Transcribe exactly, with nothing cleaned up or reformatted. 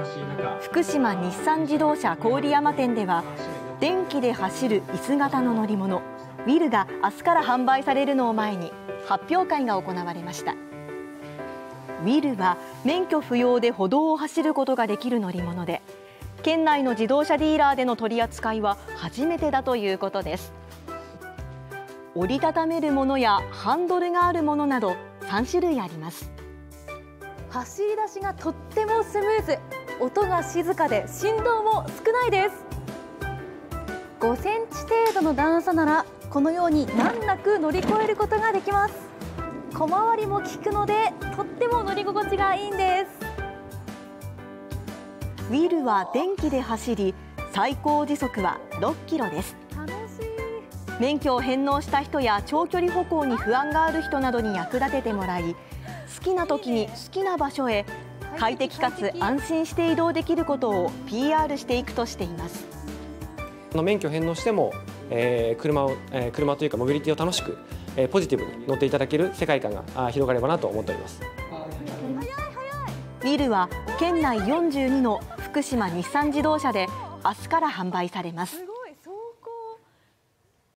福島日産自動車郡山店では、電気で走る椅子型の乗り物ウィルが明日から販売されるのを前に発表会が行われました。ウィルは免許不要で歩道を走ることができる乗り物で、県内の自動車ディーラーでの取り扱いは初めてだということです。折りたためるものやハンドルがあるものなどさん種類あります。 走り出しがとってもスムーズ、音が静かで振動も少ないです。ごセンチ程度の段差ならこのように難なく乗り越えることができます。小回りも利くのでとっても乗り心地がいいんです。 ウィルは電気で走り、最高時速はろっキロです。 楽しい。 免許を返納した人や長距離歩行に不安がある人などに役立ててもらい、好きな時に好きな場所へ快適かつ安心して移動できることを ピーアール していくとしています。 免許返納しても、えー、車を、えー、車というかモビリティを楽しく、えー、ポジティブに乗っていただける世界観が広がればなと思っております。 ウィルは県内よんじゅうにの福島日産自動車で明日から販売されます。